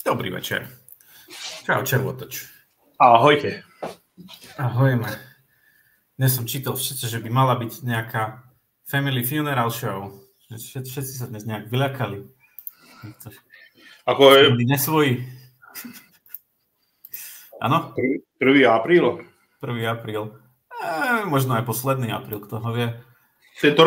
Dobrý večer. Čau, Červotoč. Ahojte. Ahojme. Dnes som čítal všetci, že by mala byť nejaká family funeral show. Všetci sa dnes nejak vyľakali. Ako je... Boli nesvoji. Áno? 1. apríl. 1. apríl. Možno aj posledný apríl, kto ho vie. Tento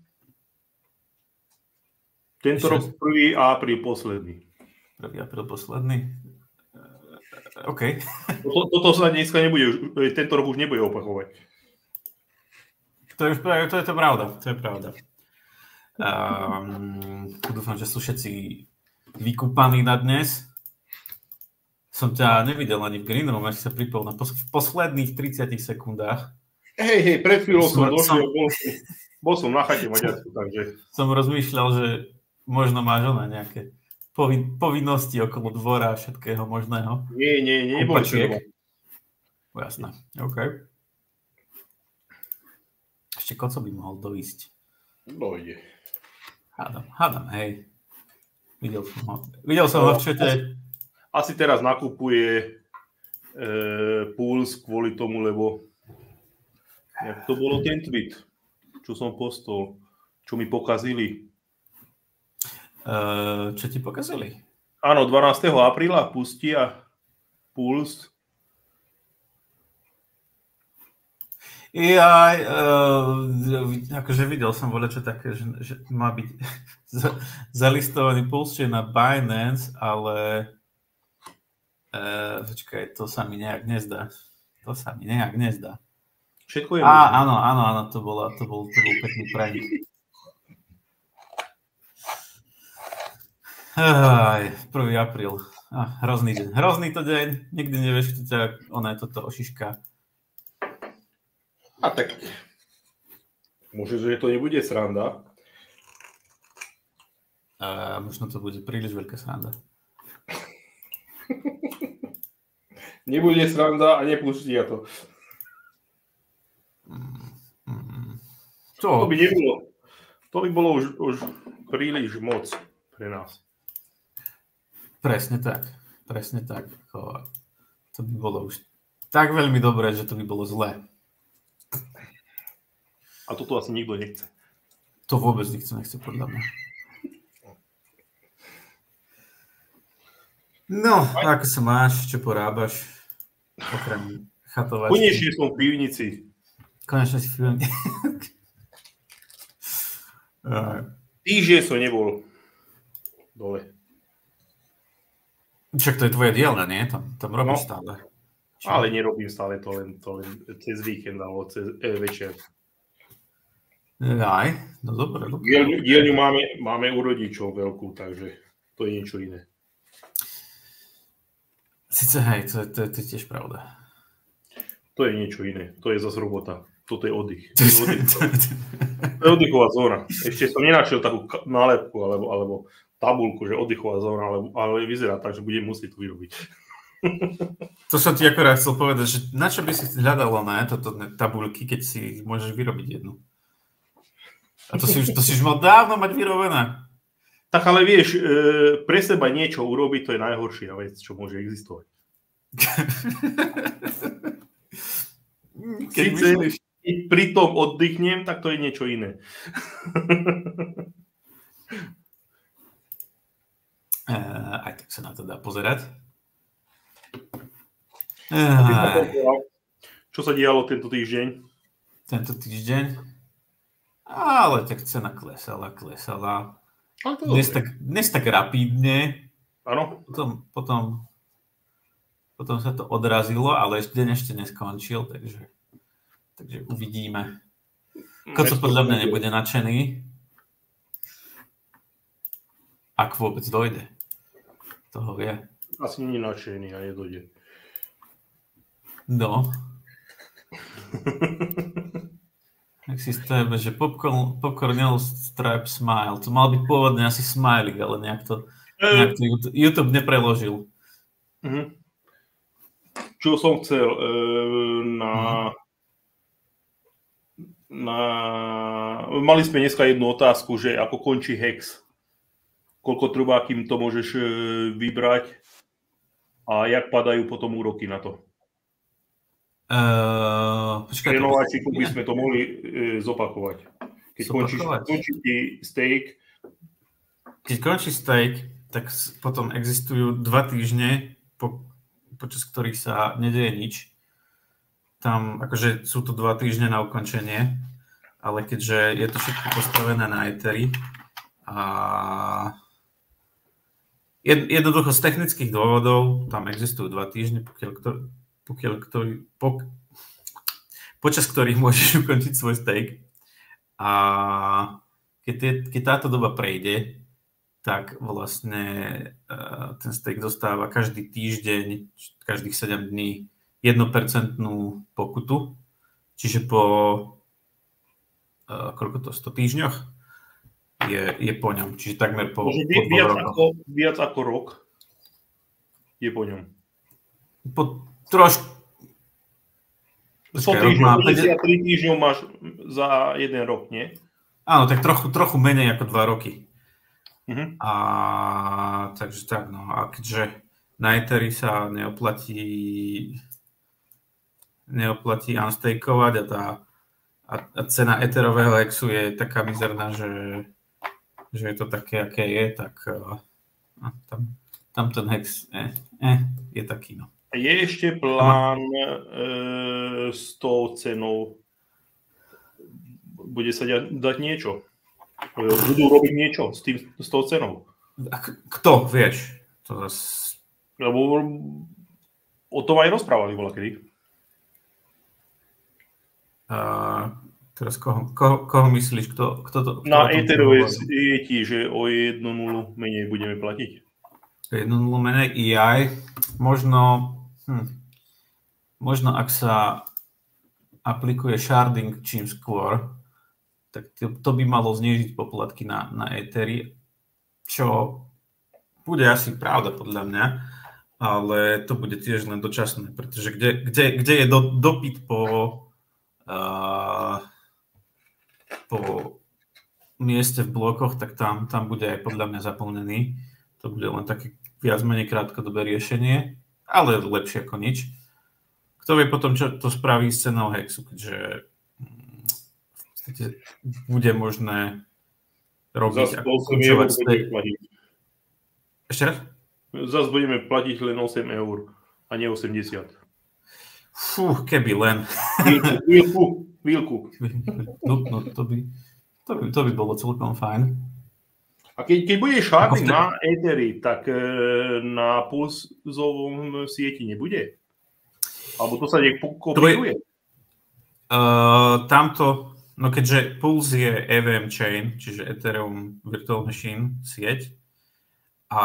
rok 1. apríl posledný. 1. apríl posledný. OK. Toto sa dneska nebude, tento rok už nebude opakovať. To je pravda. To je pravda. Dúfam, že sú všetci vykúpaní na dnes. Som ťa nevidel ani v Green Room, až sa pripol v posledných 30 sekundách. Hej, pred chvíľou som došiel, bol som na chate Maďarsku, takže... Som rozmýšľal, že možno máš nejaké povinnosti okolo dvora a všetkého možného. Nie, nebol čo. Jasné, OK. Ešte koco by mohol doísť. Dojde. Hádam, hej. Videl som ho v čete. Asi teraz nakupuje Puls kvôli tomu, lebo jak to bolo ten tweet, čo som postol, čo mi pokazili. Čo ti pokazili? Áno, 12. apríla pustia Puls. Akože videl som voľačo také, že má byť zalistovaný Puls na Binance, ale počkaj, to sa mi nejak nezdá. Všetko je áno, to bol pekný prank. 1. apríl. Hrozný deň. Hrozný to deň. Nikdy nevieš, kto ťa toto ošiška. A tak môže, že to nebude sranda. Možno to bude príliš veľká sranda. Nebude sranda a nepustia to. To by nebolo. To by bolo už príliš moc pre nás. Presne tak. To by bolo už tak veľmi dobré, že to by bolo zlé. A toto asi nikto nechce. To vôbec nikto nechce, podľa mňa. No, ako sa máš? Čo porábaš? Okrem chatovačky. Konečne som v pivnici. Konečne si v pivnici. Týždeň som nebol dole. Čak to je tvoje dielna, nie? Tam robíš stále. Ale nerobím stále to len cez víkend alebo cez večer. No dobre. Dielňu máme u rodičov veľkú, takže to je niečo iné. Sice hej, to je tiež pravda. To je niečo iné. To je zase robota. Toto je oddych. To je oddychová zóna. Ešte som nenašiel takú nálepku alebo tabulku, že oddychová zóna, ale vyzerá tak, že budem musieť to vyrobiť. To som ti akorát chcel povedať, že na čo by si hľadala toto tabulky, keď si môžeš vyrobiť jednu? A to si už mal dávno mať vyrobené. Tak ale vieš, pre seba niečo urobiť, to je najhoršia vec, čo môže existovať. Sice pri tom oddychnem, tak to je niečo iné. Aj tak sa na to dá pozerať. Čo sa dialo tento týždeň? Ale tak cena klesala. Dnes tak rapidne. Áno. Potom sa to odrazilo, ale deň ešte neskončil, takže uvidíme. Koco podľa mňa nebude nadšený. Ak vôbec dojde. Toho vie. Asi nie je nadšený a nedojde. No. Tak si stojíme, že popcorn stripe smile. To mal byť pôvodne asi smiley, ale nejak to YouTube nepreložil. Čo som chcel mali sme dneska jednu otázku, že ako končí Hex. Koľko trvá, kým to môžeš vybrať A jak padajú potom úroky na to? Počkaj, Renováčiku by sme to mohli zopakovať. Keď končí ti stake. Keď končí stake, tak potom existujú 2 týždne, počas ktorých sa nedeje nič. Tam akože sú to 2 týždne na ukončenie, ale keďže je to všetko postavené na Etheri a jednoducho z technických dôvodov tam existujú 2 týždne, počas ktorých môžeš ukončiť svoj stake. A keď táto doba prejde, tak vlastne ten stake dostáva každý týždeň, každých 7 dní 1% pokutu. Čiže po koľko to, 100 týždňoch je po ňom. Čiže takmer po viac ako rok je po ňom. Po trošku. 100 týždňov, 53 týždňov máš za 1 rok, nie? Áno, tak trochu menej ako 2 roky. Uh-huh. A takže tak, no. A keďže na Etheri sa neoplatí unstakeovať a cena Etherového hexu je taká mizerná, že je to také, aké je, tak tam ten hex je taký, no. Je ešte plán s tou cenou? Bude sa dať niečo? Budú robiť niečo s tou cenou? Kto, vieš? Lebo o tom aj rozprávali voľakedy. Teraz koho myslíš? Kto to? Na Etherovej sieti, že o 1 nulu menej budeme platiť. 1 nulu menej EI. Možno ak sa aplikuje sharding čím skôr, tak to by malo znížiť poplatky na Etheri, čo bude asi pravda podľa mňa, ale to bude tiež len dočasné, pretože kde je dopyt po mieste v blokoch, tak tam bude aj podľa mňa zaplnený. To bude len také viac menej krátkodobé riešenie, ale lepšie ako nič. Kto vie potom, čo to spraví s cenou hexu, keďže v podstate bude možné robiť a končovať stake. Ešte raz? Zas budeme platiť len 8 eur a nie 80. Fú, keby len. Chvíľku. No, to by bolo celkom fajn. A keď bude sharding na Etheri, tak na pulzovom sieti nebude? Alebo to sa nejak kopíruje? Tamto, no keďže Pulse je EVM chain, čiže Ethereum Virtual Machine sieť, a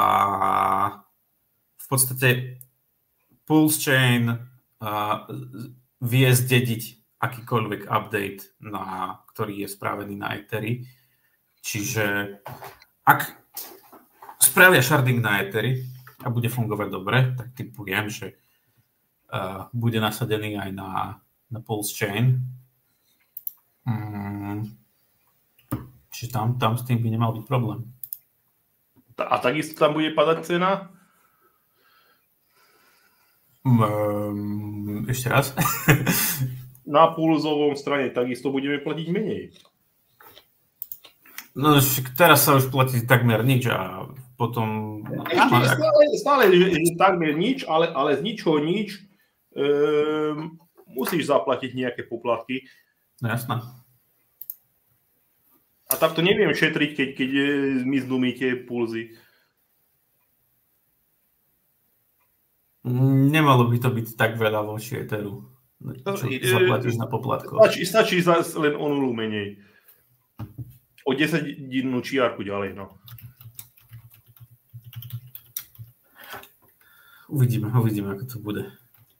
v podstate Pulse chain vie zdediť akýkoľvek update, ktorý je spravený na Etheri. Čiže ak spravia sharding na Etheri a bude fungovať dobre, tak typujem, že bude nasadený aj na Pulse chain. Čiže tam s tým by nemal byť problém. A takisto tam bude padať cena? Ešte raz? Na pulzovom strane takisto budeme platiť menej. No teraz sa už platí takmer nič a potom... Stále takmer nič, ale z ničoho nič musíš zaplatiť nejaké poplatky. No jasné. A takto neviem šetriť, keď zmiznú mi tie pulzy. Nemalo by to byť tak veľa voči Etheru. Čo zaplatíš na poplatkoch. Stačí len o nulu menej. O 10-dinnú čiarku ďalej, no. Uvidíme, ako to bude.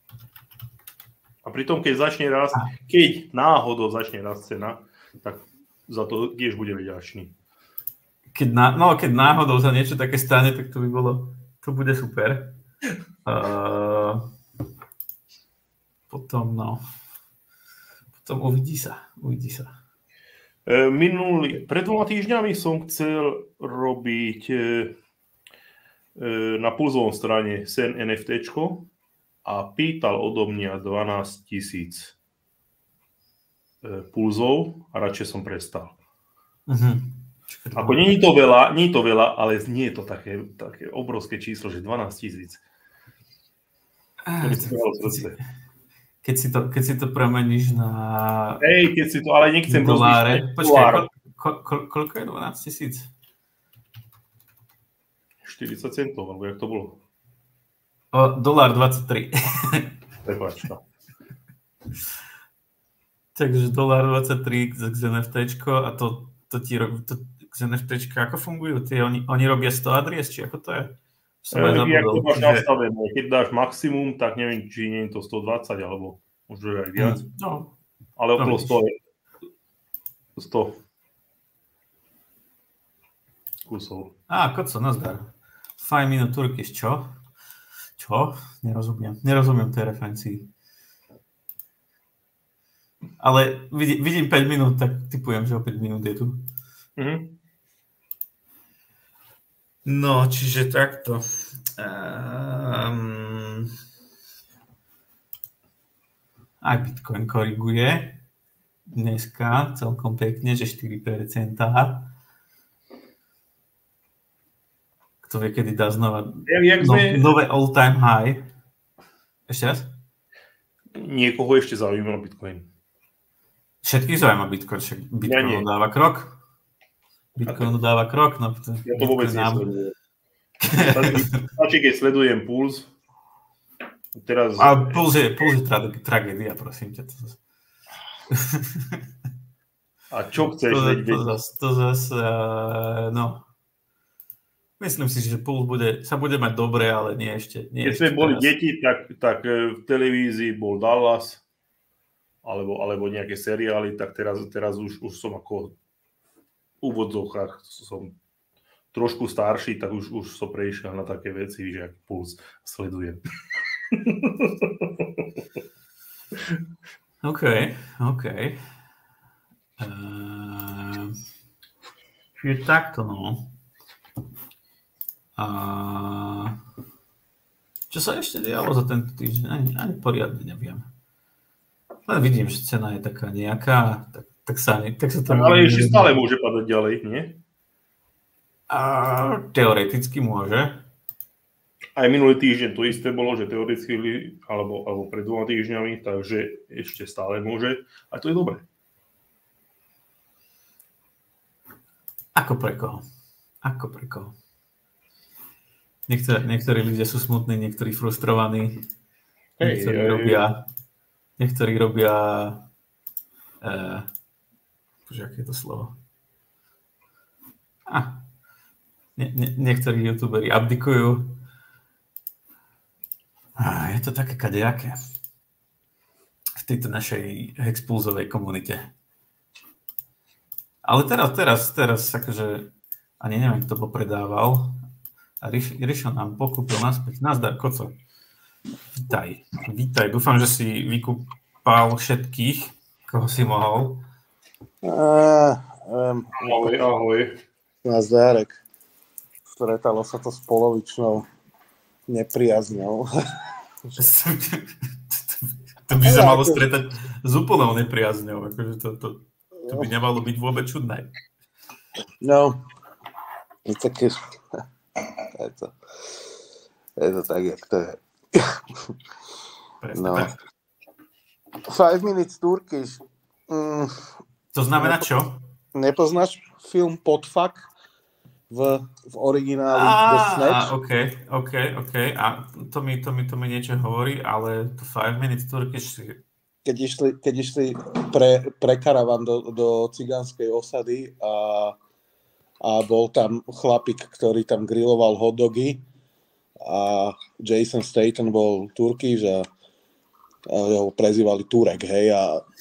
A pritom, keď náhodou začne rásť cena, tak za to tiež budeme vďační. Keď náhodou sa niečo také stane, tak to bude super. Potom uvidí sa. Pred 2 týždňami som chcel robiť na pulzovom strane sen NFTčko a pýtal odo mňa 12 000 pulzov a radšej som prestal. Ako nie je to veľa, ale nie je to také obrovské číslo, že 12 000. Keď si to premeníš na... keď si to, ale nechcem doláre. Počkaj, koľko je 12 000? 40 centov, alebo jak to bolo? $23. Prepáč, no. Takže $23 z NFTčko a to z NFTčka, ako fungujú? Oni robia 100 adries, či ako to je? Jak to máš nastavené? Keď dáš maximum, tak neviem, či nie je to 120, alebo možno aj viac. No. Ale okolo 100 kusov. Koco, nazdar. 5 minút Turkish, čo? Čo? Nerozumiem tej referencii. Ale vidím 5 minút, tak typujem, že o 5 minút je tu. No, čiže takto. Aj Bitcoin koriguje dneska celkom pekne, že 4%. Kto vie, kedy dá znova nové all-time high. Ešte raz? Niekoho ešte zaujíma Bitcoin. Všetkých zaujíma Bitcoin. Bitcoin dáva krok. Bitcoin dáva krok. No, ja to vôbec nesledujem. Stačí, keď sledujem Puls. Teraz... A Puls je tragédia, prosím ťa. A čo chceš vedieť? To zase, no... Myslím si, že Puls sa bude mať dobre, ale nie ešte. Keď sme boli deti, tak v televízii bol Dallas alebo nejaké seriály, tak teraz už som ako v úvodzovkách som trošku starší, tak už som prešiel na také veci, že aký Puls sledujem. OK. Čiže takto, no. Čo sa ešte dialo za tento týždeň? Ani poriadne neviem. Len vidím, že cena je taká nejaká, tak sa tam... Ale ešte stále môže padať ďalej, nie? Teoreticky môže. Aj minulý týždeň to isté bolo, že teoreticky, alebo pred 2 týždňami, takže ešte stále môže. A to je dobré. Ako pre koho? Niektorí ľudia sú smutní, niektorí frustrovaní, niektorí robia aké je to slovo? Niektorí youtuberi abdikujú. Je to také kadejaké v tejto našej hexpulzovej komunite. Ale teraz akože ani neviem, kto ho predával. A Rišo nám pokúpil naspäť. Nazdar, Koco. Vítaj. Dúfam, že si vykúpal všetkých, koho si mohol. Ahoj. Nazdárek. Stretalo sa to s polovičnou nepriazňou. To by sa malo stretať s úplnou nepriazňou. Akože to by nemalo byť vôbec čudné. No, je také... Je to tak, jak to je. No. 5 Minutes Turkish. To znamená čo? Nepoznáš film Podfuck v origináli The Snatch? OK. A to mi niečo hovorí, ale to 5 Minutes Turkish... Keď išli pre karavan do cigánskej osady a bol tam chlapík, ktorý tam griloval hotdogy a Jason Statham bol Turkish a ho prezývali Turek, hej,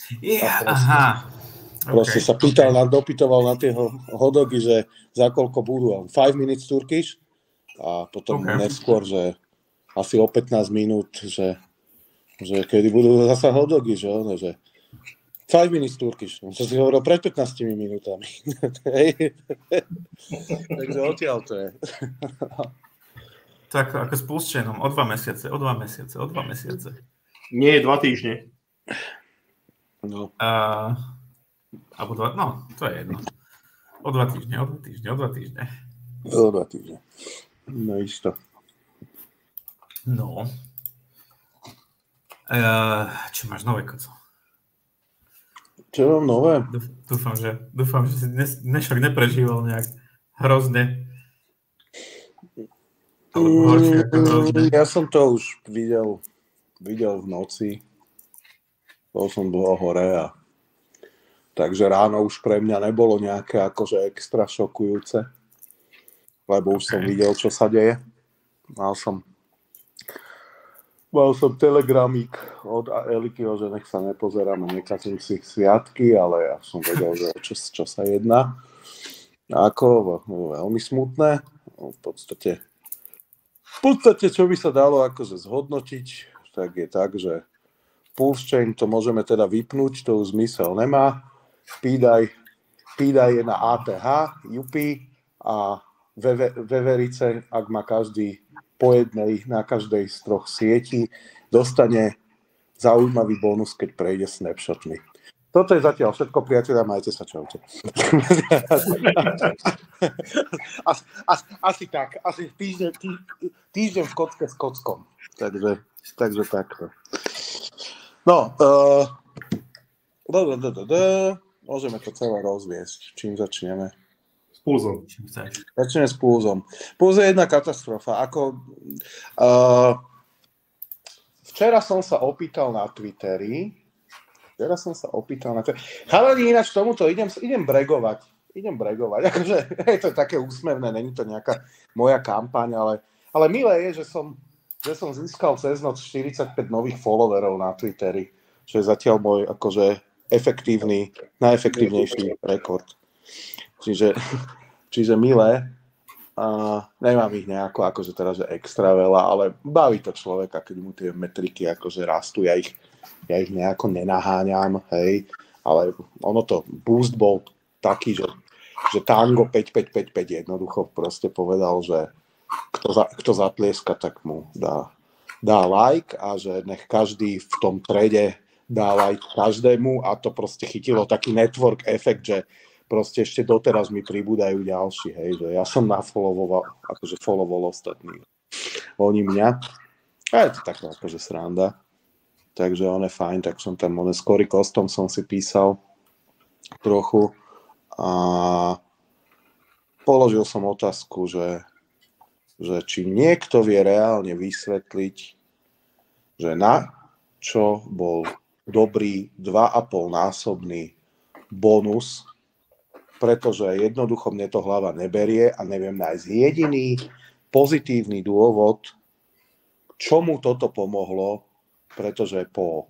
proste sa dopytoval na tie hotdogy, že za koľko budú, 5 minutes Turkish a potom neskôr, že asi o 15 minút, že kedy budú zasa hotdogy, že 5 minutes Turkish. On sa si hovoril pred 15 minútami. Takže odtiaľ to je. Tak ako s Pulse-chainom, o 2 mesiace. Nie, 2 týždne. No. Alebo 2, no, to je jedno. O 2 týždne. O 2 týždne. No isto. No. Čo máš nové, Koco? Čo mám nové? Dúfam, že si dnešok neprežíval nejak hrozne. Horšie ako hrozne. Ja som to už videl v noci. Bol som dlho hore a takže ráno už pre mňa nebolo nejaké akože extra šokujúce, lebo už som videl, čo sa deje. Mal som telegramík od Elikyho, že nech sa nepozerám a nekazím si sviatky, ale ja som vedel, že čo sa jedná. Ako veľmi smutné. V podstate, čo by sa dalo akože zhodnotiť, tak je tak, že Pulse-chain to môžeme teda vypnúť, to už zmysel nemá. PDAI je na ATH, UP a veverice, ak má každý po jednej na každej z 3 sietí, dostane zaujímavý bonus, keď prejde snapshotmi. Toto je zatiaľ všetko, priatelia, majte sa, čaute. Asi tak, asi týždeň v kocke s kockom. Takže takto. No, môžeme to celé rozviesť. Čím začneme? S Pulzom. Začneme s Pulzom. Pulz je jedna katastrofa. Včera som sa opýtal na Twitteri. Chalani, ináč tomuto idem bregovať. Akože je to také úsmevné, není to nejaká moja kampaň, ale milé je, že som získal cez noc 45 nových followerov na Twitteri, čo je zatiaľ môj akože najefektívnejší rekord. Čiže milé. Nemám ich nejako akože teraz, že extra veľa, ale baví to človeka, keď mu tie metriky akože rastú. Ja ich nejako nenaháňam, hej. Ale ono to, boost bol taký, že Tango 5555 jednoducho proste povedal, že kto zatlieska, tak mu dá like a že nech každý v tom trade dá like každému a to proste chytilo taký network efekt, že proste ešte doteraz mi pribúdajú ďalší, hej, že ja som followoval ostatných. Oni mňa. A je to taká akože sranda. Takže on je fajn, tak som tam, s Cory Kostom som si písal trochu a položil som otázku, že či niekto vie reálne vysvetliť, že na čo bol dobrý 2,5-násobný bonus, pretože jednoducho mne to hlava neberie a neviem nájsť jediný pozitívny dôvod, čomu toto pomohlo, pretože po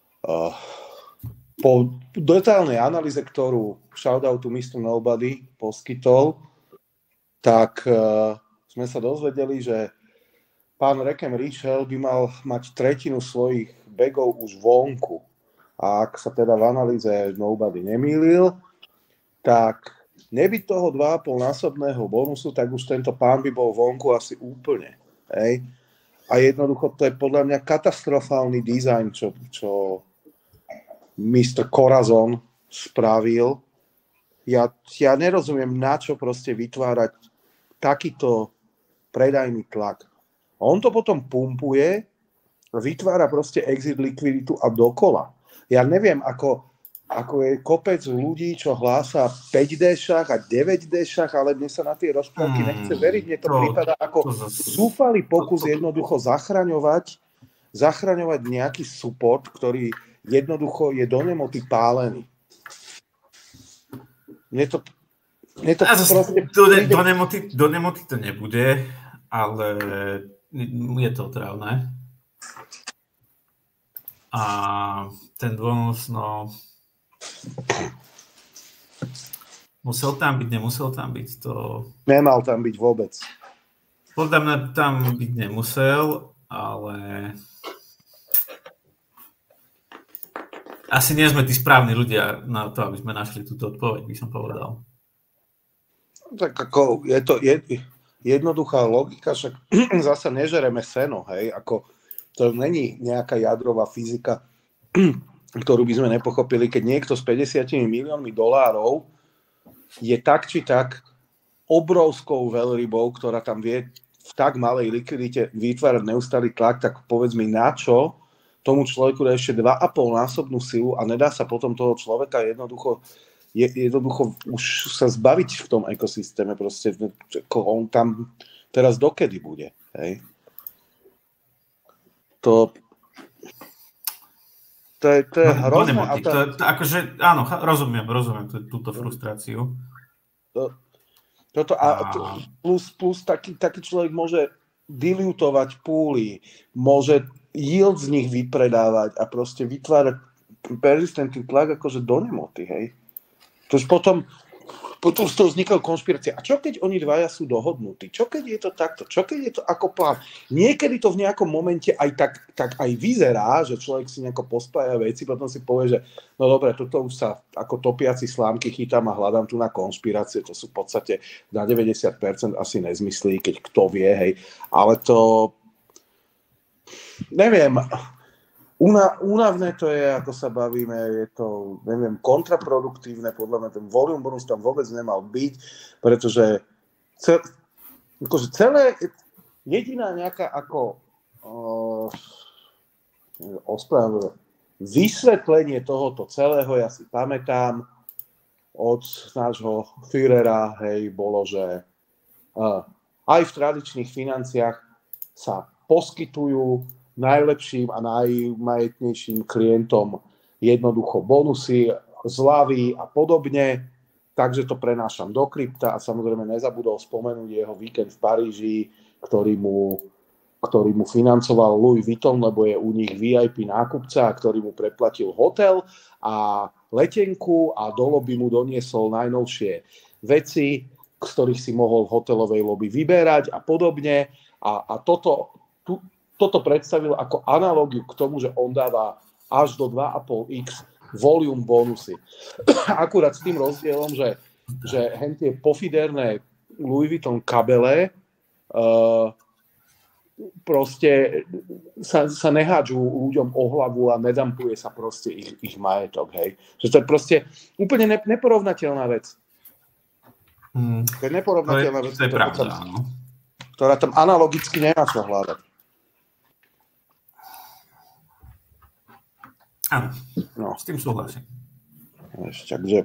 detailnej analýze, ktorú shoutout to Mr. Nobody poskytol, tak sme sa dozvedeli, že pán Rekem Richel by mal mať tretinu svojich bagov už vonku. A ak sa teda v analýze Nobody nemýlil, tak nebyť toho 2,5-násobného bonusu, tak už tento pán by bol vonku asi úplne. Hej? A jednoducho to je podľa mňa katastrofálny dizajn, čo Mr. Corazon spravil. Ja nerozumiem, na čo proste vytvárať takýto predajný tlak. A on to potom pumpuje, vytvára proste exit likviditu a dokola. Ja neviem, ako je kopec ľudí, čo hlása 5D-šach a 9D-šach, ale mne sa na tie rozprávky nechce veriť. Mne to prípada ako zúfalý pokus jednoducho zachraňovať nejaký support, ktorý jednoducho je do nemoty pálený. Mne to proste... Do nemoty to nebude, ale je to otrávne. A ten bonus, no... Musel tam byť, nemusel tam byť, to... Nemal tam byť vôbec. Podľa mňa tam byť nemusel, ale... Asi nie sme tí správni ľudia na to, aby sme našli túto odpoveď, by som povedal. Tak ako, jednoduchá logika, však zasa nežereme seno, hej, ako to není nejaká jadrová fyzika, ktorú by sme nepochopili, keď niekto s 50 miliónmi dolárov je tak či tak obrovskou veľrybou, ktorá tam vie v tak malej likvidite vytvárať neustály tlak, tak povedz mi, na čo tomu človeku dá ešte 2,5-násobnú silu a nedá sa potom toho človeka jednoducho už sa zbaviť v tom ekosystéme, proste on tam teraz dokedy bude, hej? To je hrozné. Akože, áno, rozumiem túto frustráciu. Plus taký človek môže dilutovať púly, môže yield z nich vypredávať a proste vytvárať persistentný tlak akože do nemoty, hej. Tož potom z toho vznikla konšpirácia. A čo keď oni dvaja sú dohodnutí? Čo keď je to takto? Čo keď je to ako plán? Niekedy to v nejakom momente aj tak aj vyzerá, že človek si nejako pospája veci, potom si povie, že no dobre, toto už sa ako topiaci slámky chytám a hľadám tu na konšpirácie. To sú v podstate na 90% asi nezmyslí, keď kto vie, hej. Ale to neviem, únavné to je, ako sa bavíme, je to, neviem, kontraproduktívne, podľa mňa ten volume bonus tam vôbec nemal byť, pretože celé, jediná nejaká ako vysvetlenie tohoto celého, ja si pamätám, od nášho Führera, hej, bolo, že aj v tradičných financiách sa poskytujú najlepším a najmajetnejším klientom jednoducho bonusy, zľavy a podobne, takže to prenášam do krypta a samozrejme nezabudol spomenúť jeho víkend v Paríži, ktorý mu financoval Louis Vuitton, lebo je u nich VIP nákupca, ktorý mu preplatil hotel a letenku a do lobby mu doniesol najnovšie veci, z ktorých si mohol v hotelovej lobby vyberať a podobne a toto predstavil ako analogiu k tomu, že on dáva až do 2,5x volume bonusy. Akurát s tým rozdielom, že hentie pofiderné Louis Vuitton kabele proste sa nehádžu ľuďom o hlavu a nedampuje sa proste ich majetok. Hej. Že to je proste úplne neporovnateľná vec. To je neporovnateľná vec, to je pravda, ktorá tam analogicky nemá čo hľadať. Áno, s tým súhlasím. Takže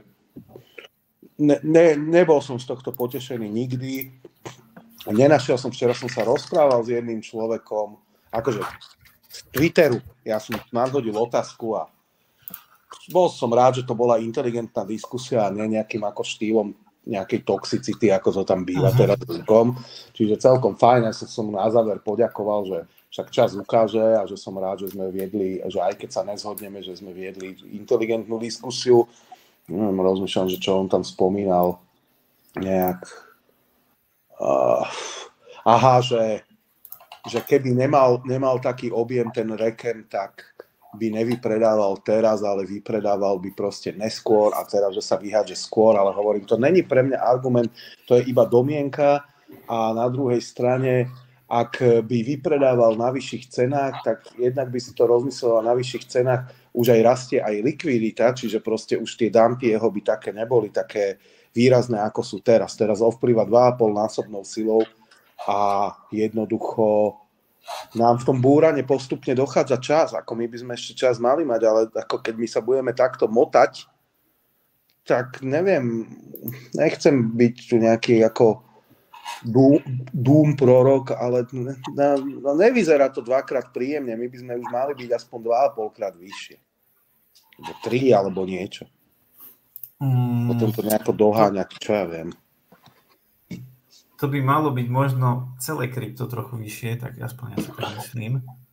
nebol som z tohto potešený nikdy. Nenašiel som, včera som sa rozprával s jedným človekom, akože z Twitteru, ja som nadhodil otázku a bol som rád, že to bola inteligentná diskusia a nie nejakým ako štýlom nejakej toxicity, ako to tam býva teraz zvukom. Čiže celkom fajn, ja som na záver poďakoval, že však čas ukáže a že som rád, že sme viedli, že aj keď sa nezhodneme, že sme viedli inteligentnú diskusiu. Rozmýšľam, že čo on tam spomínal nejak. Že keby nemal taký objem ten Reken, tak by nevypredával teraz, ale vypredával by proste neskôr a teraz, že sa vyhádže skôr, ale hovorím, to není pre mňa argument, to je iba domienka a na druhej strane ak by vypredával na vyšších cenách, tak jednak by si to rozmyslel a na vyšších cenách už aj rastie aj likvidita, čiže proste už tie dumpy jeho by také neboli také výrazné, ako sú teraz. Teraz ovplyva 2,5-násobnou silou a jednoducho nám v tom búrane postupne dochádza čas, ako my by sme ešte čas mali mať, ale ako keď my sa budeme takto motať, tak neviem, nechcem byť tu nejaký ako Doom prorok, ale nevyzerá to dvakrát príjemne. My by sme už mali byť aspoň 2,5 krát vyššie. 3 alebo niečo. Potom to nejako doháňať, čo ja viem. To by malo byť možno celé krypto trochu vyššie, tak aspoň ja si to myslím.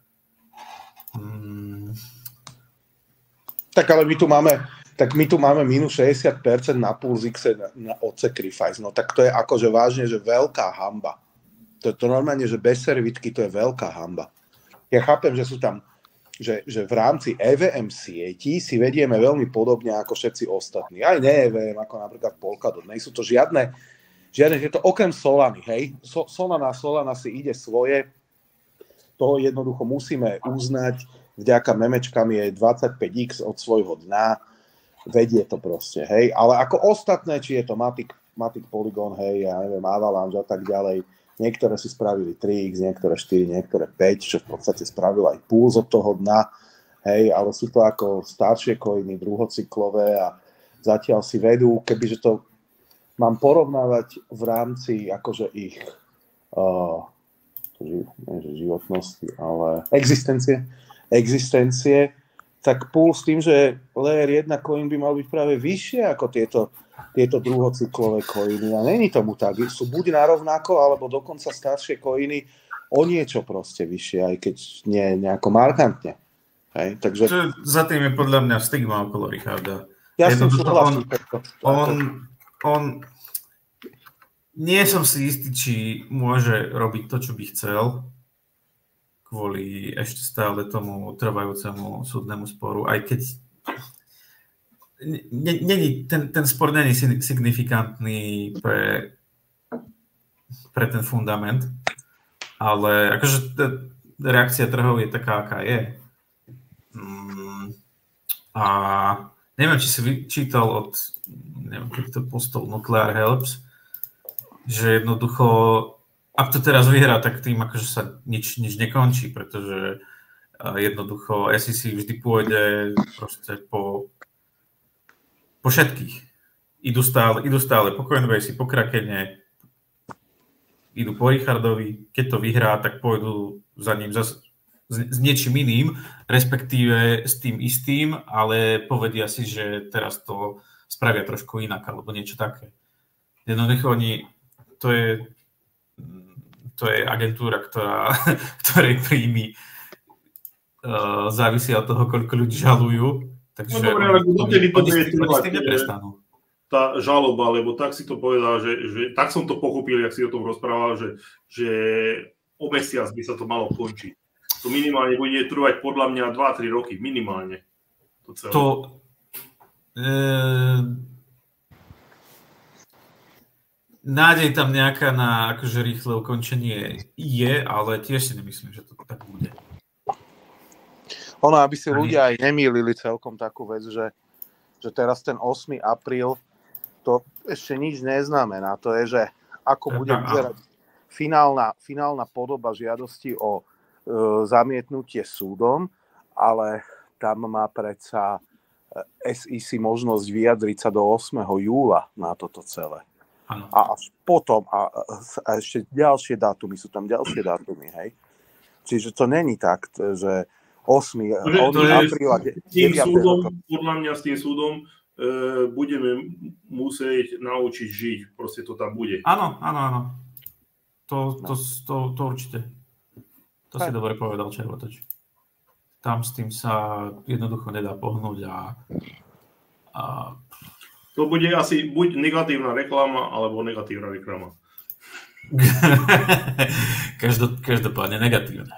Tak ale my tu máme minus 60% na PulseX od Sacrifice. No tak to je akože vážne, že veľká hanba. To normálne, že bez servitky to je veľká hanba. Ja chápem, že sú tam, že v rámci EVM sietí si vedieme veľmi podobne ako všetci ostatní. Aj ne EVM, ako napríklad Polkadot. Nie sú to žiadne Žiadne tieto, okrem Solany, hej. Solana si ide svoje, to jednoducho musíme uznať, vďaka memečkám je 25x od svojho dna, vedie to proste, hej. Ale ako ostatné, či je to Matic Polygon, hej, ja neviem, Avalanche a tak ďalej, niektoré si spravili 3x, niektoré 4, niektoré 5, čo v podstate spravil aj Pulse od toho dna, hej, ale sú to ako staršie coiny, druhocyklové a zatiaľ si vedú, kebyže to mám porovnávať v rámci akože ich životnosti, ale existencie, tak Pulse s tým, že Layer 1 coin by mal byť práve vyššie ako tieto druhocyklové coiny. A není tomu tak. Sú buď narovnako, alebo dokonca staršie coiny o niečo proste vyššie, aj keď nie nejako markantne. Hej, takže... Za tým je podľa mňa stigma okolo Richarda. Ja som súhlasím. On nie som si istý, či môže robiť to, čo by chcel, kvôli ešte stále tomu trvajúcemu súdnemu sporu, aj keď ten spor není signifikantný pre ten fundament, ale akože reakcia trhov je taká, aká je. A neviem, či si vyčítal od, neviem, keď to postol Nuclear Helps, že jednoducho, ak to teraz vyhrá, tak tým akože sa nič nekončí, pretože jednoducho SEC vždy pôjde proste po všetkých. Idú stále po Coinbase, po Krakene, idú po Richardovi, keď to vyhrá, tak pôjdu za ním zase s niečím iným, respektíve s tým istým, ale povedia si, že teraz to spravia trošku inak, alebo niečo také. Jednoducho to je agentúra, ktorej príjmy závisia od toho, koľko ľudí žalujú. Takže no dobre, ale dotedy to bude neprestanú. Tá žaloba, lebo tak si to povedal, že tak som to pochopil, jak si o tom rozprával, že o mesiac by sa to malo končiť. To minimálne bude trvať podľa mňa 2-3 roky, minimálne. Nádej tam nejaká na akože rýchle ukončenie je, ale tiež si nemyslím, že to tak bude. Ono, aby si ľudia aj nemýlili celkom takú vec, že teraz ten 8. apríl to ešte nič neznamená. To je, že ako bude vyzerať finálna podoba žiadosti o zamietnutie súdom, ale tam má predsa SEC možnosť vyjadriť sa do 8. júla na toto celé. Ano. A až potom, a ešte ďalšie dátumy, sú tam ďalšie dátumy, hej. Čiže to není tak, že 8. apríla... Podľa mňa s tým súdom budeme musieť naučiť žiť. Proste to tam bude. Áno. To určite. To si dobre povedal, Červotoč. Tam s tým sa jednoducho nedá pohnúť a to bude asi buď negatívna reklama, alebo negatívna reklama. Každopádne negatívne.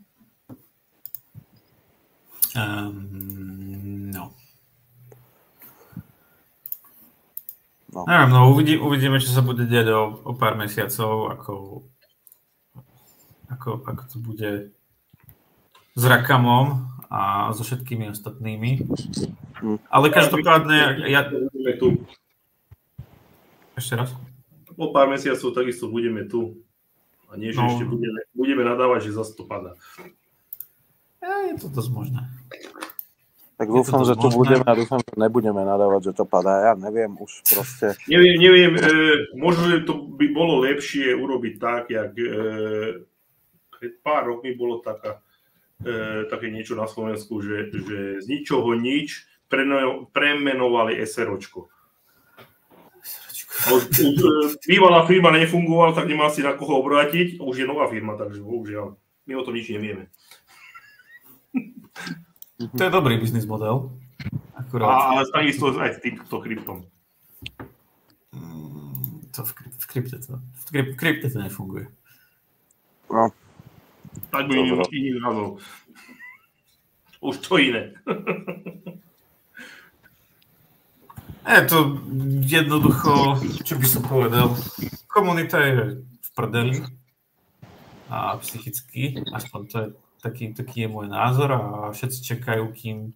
No. Neviem, uvidíme, čo sa bude diať o pár mesiacov, ako to bude s Rakamom a so všetkými ostatnými. Ale každopádne... Ešte raz? O pár mesiacov takisto budeme tu. A nie, že ešte budeme nadávať, že zase to padá. Je to dosť možné. Tak dúfam, že tu budeme a dúfam, že nebudeme nadávať, že to padá. Ja neviem, už proste... Neviem, možno, že to by bolo lepšie urobiť tak, jak pred pár rokmi bolo také niečo na Slovensku, že z ničoho nič premenovali SROčko. Bývalá firma nefungovala, tak nemá si na koho obrátiť. Už je nová firma, takže bohužiaľ, my o tom nič nevieme. To je dobrý biznis model. Akurát. Ale takisto aj s týmto kryptom. V krypte to nefunguje. No. Tak by iný názov. Už to iné. Je to jednoducho, čo by som povedal, komunita je v prdeli a psychicky, aspoň to je taký je môj názor a všetci čakajú,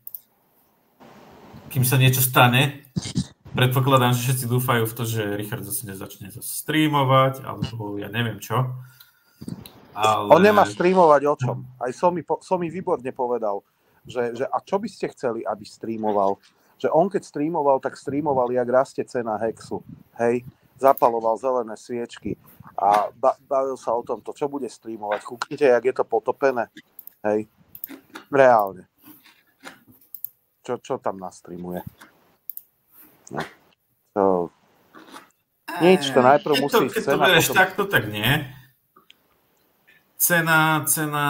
kým sa niečo stane. Predpokladám, že všetci dúfajú v to, že Richard zase nezačne streamovať, alebo ja neviem čo. Ale... On nemá streamovať o čom. Aj som mi výborne povedal, že a čo by ste chceli, aby streamoval? Že on keď streamoval, tak streamoval, jak rastie cena Hexu. Hej, zapaloval zelené sviečky a bavil sa o tomto, čo bude streamovať. Kúknite, jak je to potopené. Hej, reálne. Čo tam nastreamuje? No. Nič, to najprv musí ísť cena. Keď to bereš potom... takto, tak nie. Cena